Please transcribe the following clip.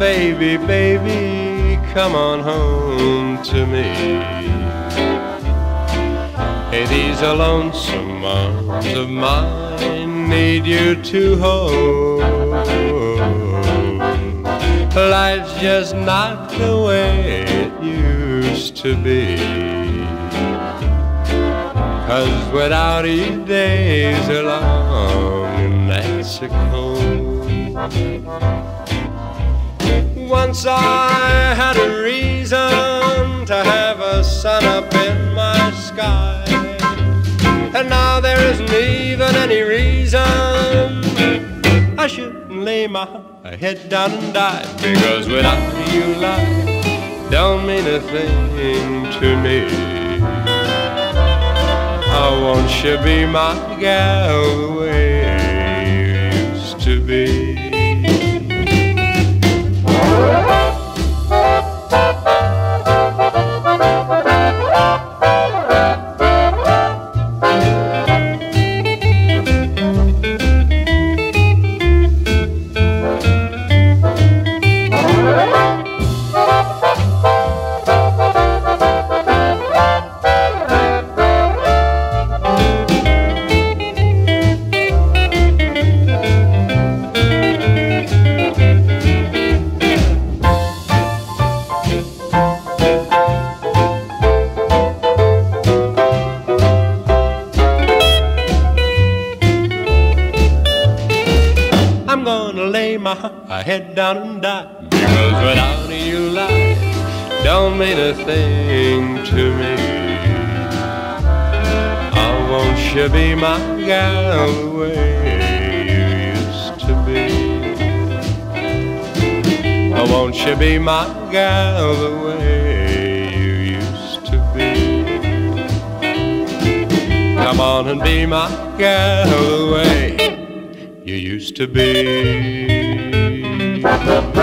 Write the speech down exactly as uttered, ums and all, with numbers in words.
baby, baby, come on home to me. Hey, these are lonesome arms of mine need you to hold. Life's just not the way it used to be, 'cause without you days are long and nights are cold. Once I had a reason to have a sun up in my sky, and now there isn't even any reason I shouldn't lay my head down and die, because without you life don't mean a thing to me. Oh, won't you be my gal the way you used to be? My head down and die, because without you life don't mean a thing to me. Oh, won't you be my gal the way you used to be? Oh, won't you be my gal the way you used to be? Come on and be my gal the way you used to be.